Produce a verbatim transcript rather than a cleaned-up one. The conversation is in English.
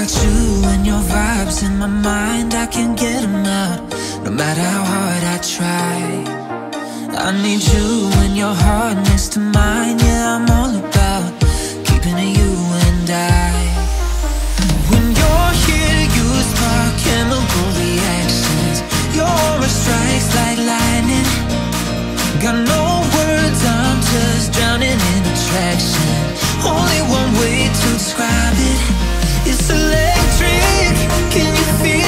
got you and your vibes in my mind, I can't get them out, no matter how hard I try. I need you and your heart next to mine, yeah, I'm all about keeping it you and I. When you're here, you spark chemical reactions. Your aura strikes like lightning. Got no words, I'm just drowning in attraction. Only one way to describe it, it's electric. Can you feel